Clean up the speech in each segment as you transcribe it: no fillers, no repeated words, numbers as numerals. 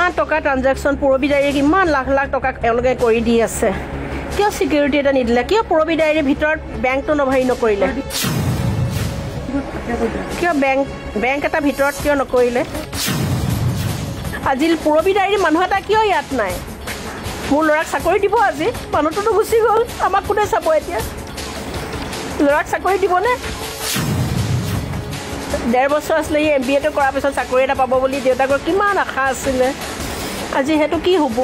ইমান টকা ট্ৰানজেকশ্যন পুৰবী ডায়েৰীক ইমান লাখ লাখ টকা এওঁলোকে কৰি দি আছে কিয় সিকিউৰিটি এটা নিদিলে কিয় পুৰবী ডায়েৰীৰ ভিতৰত বেংকটো নভৰি নকৰিলে কিয় বেংক এটা ভিতৰত কিয় নকৰিলে আজি পুৰবী ডায়েৰীৰ মানুহ এটা কিয় ইয়াত নাই মোৰ ল'ৰাক চাকৰি দিব আজি মানুহটোতো গুচি গ'ল আমাক কোনে চাব এতিয়া ল'ৰাক চাকৰি দিবনে 1.5 বছৰ আছিলে MBA টো কৰাৰ পিছত চাকৰি এটা পাব বুলি দেউতাকৰ কিমান আশা আছিলে আজি হেতু কি হ'ব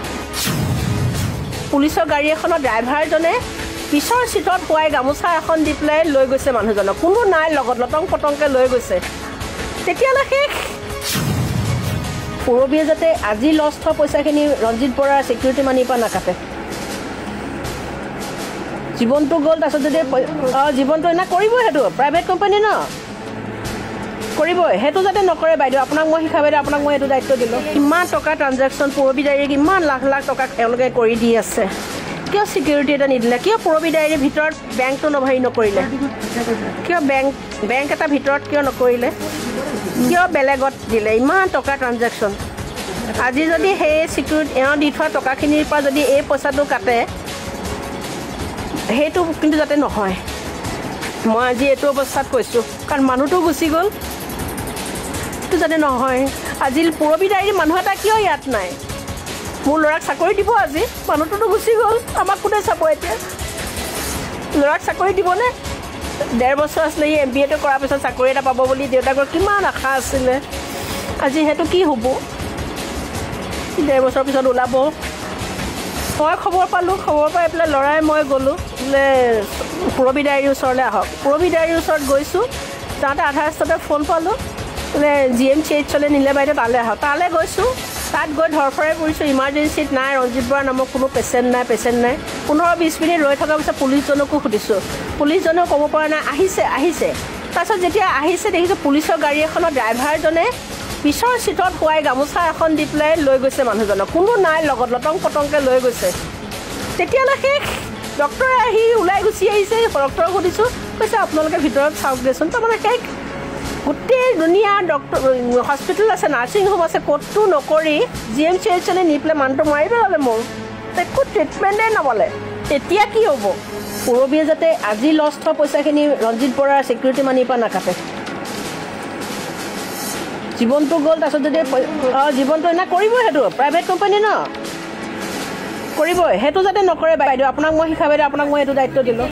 পুলিচৰ গাড়ী এখনৰ ড্ৰাইভাৰজনে পিছৰ সিটত হোৱাই গামোচা এখন দি পেলাই লৈ গৈছে মানুহজনক কোনো নাই লগত লটং পটংকে লৈ গৈছে তেতিয়ালে শেষ পুৰবীয়ে যাতে আজি লষ্ট হোৱা পইচাখিনি ৰঞ্জিত বৰাৰ সিকিউৰিটি মানিৰ পৰা নাকাটে জীৱনটো গ'ল তাৰপিছত যদি জীৱনটো এনে কৰিব হেতু প্ৰাইভেট কোম্পানী ন কৰিব হেতু যাতে নকৰে বাইদেউ আপোনাক মই শিকাই বাইদেউ আপোনাক মই এটো দায়িত্ব দিলো ইমান টকা ট্ৰানজেকশ্যন পুৰবী ডায়েৰীক ইমান লাখ লাখ টকা এওঁলোকে কৰি দি আছে কিয় সিকিউৰিটি এটা নিদিলে কিয় পুৰবী ডায়েৰীৰ ভিতৰত বেংকটো নভৰি নকৰিলে কিয় বেংক এটা ভিতৰত কিয় নকৰিলে কিয় বেলেগত দিলে ইমান টকা ট্ৰানজেকশ্যন আজি যদি সেই সিকিউৰিটি এওঁ দি থোৱা টকাখিনিৰ পৰা যদি এই পইচাটো কাটে সেইটো কিন্তু যাতে নহয় মই আজি এইটো অৱস্থাত কৈছোঁ কাৰণ মানুহটো গুচি গ'ল এইটো যাতে নহয় আজি পুৰবী ডায়েৰীৰ মানুহ এটা কিয় ইয়াত নাই মোৰ ল'ৰাক চাকৰি দিব আজি মানুহটোতো গুচি গ'ল আমাক কোনে চাব এতিয়া ল'ৰাক চাকৰি দিবনে 1.5 বছৰ আছিলে MBA টো কৰাৰ পিছত চাকৰি এটা পাব বুলি দেউতাকৰ কিমান আশা আছিলে আজি হেতু কি হ'ব 1.5 বছৰ পিছত ওলাব মই খবৰ পালোঁ খবৰ পাই পেলাই ল'ৰাই মই গ'লোঁ বোলে পুৰবী ডায়েৰীৰ ওচৰলৈ আহক পুৰবী ডায়েৰীৰ ওচৰত গৈছোঁ যাওঁতে আধা ৰাস্তাতে ফোন পালোঁ বোলে GMCHলৈ নিলে বাইদেউ তালৈ আহক তালৈ গৈছোঁ তাত গৈ ধৰফৰাই কৰিছোঁ ইমাৰ্জেঞ্চিত নাই ৰঞ্জিত বৰা নামৰ কোনো পেচেণ্ট নাই 15-20 মিনিট ৰৈ থকাৰ পিছত পুলিচজনকো সুধিছোঁ পুলিচজনেও ক'ব পৰা নাই আহিছে তাৰপিছত যেতিয়া আহিছে দেখিছোঁ পুলিচৰ গাড়ী এখনৰ ড্ৰাইভাৰজনে পিছৰ সিটত হোৱাই গামোচা এখন দি পেলাই লৈ গৈছে মানুহজনক কোনো নাই লগত লটং পটংকে লৈ গৈছে তেতিয়ালে শেষ ডক্টৰে আহি ওলাই গুচি আহিছে ডক্টৰক সুধিছোঁ কৈছে আপোনালোকে ভিতৰত চাওক দেচোন তাৰমানে শেষ গোটেই দুনিয়া ডক্টৰ হস্পিটেল আছে নাৰ্ছিং হোম আছে ক'তো নকৰি GMCHলৈ নি পেলাই মানুহটো মাৰি পেলালে মোৰ একো ট্ৰিটমেণ্টেই নবলে এতিয়া কি হ'ব পুৰবীয়ে যাতে আজি লষ্ট হোৱা পইচাখিনি ৰঞ্জিত বৰাৰ সিকিউৰিটি মানিৰ পৰা নাকাটে জীৱনটো গ'ল তাৰপিছত যদি জীৱনটো এনে কৰিব হেতু প্ৰাইভেট কোম্পানী ন কৰিব হেতু যাতে নকৰে বাইদেউ আপোনাক মই শিকাই বাইদেউ আপোনাক মই এটো দায়িত্ব দিলো